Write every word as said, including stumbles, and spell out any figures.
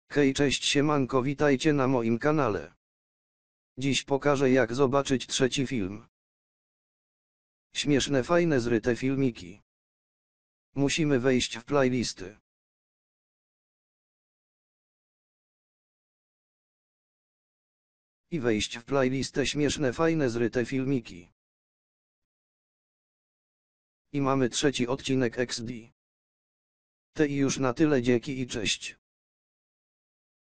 Hej, cześć, siemanko, witajcie na moim kanale. Dziś pokażę, jak zobaczyć trzeci film. Śmieszne, fajne, zryte filmiki. Musimy wejść w playlisty. I wejść w playlistę śmieszne, fajne, zryte filmiki. I mamy trzeci odcinek X D. Te i już na tyle, dzięki i cześć.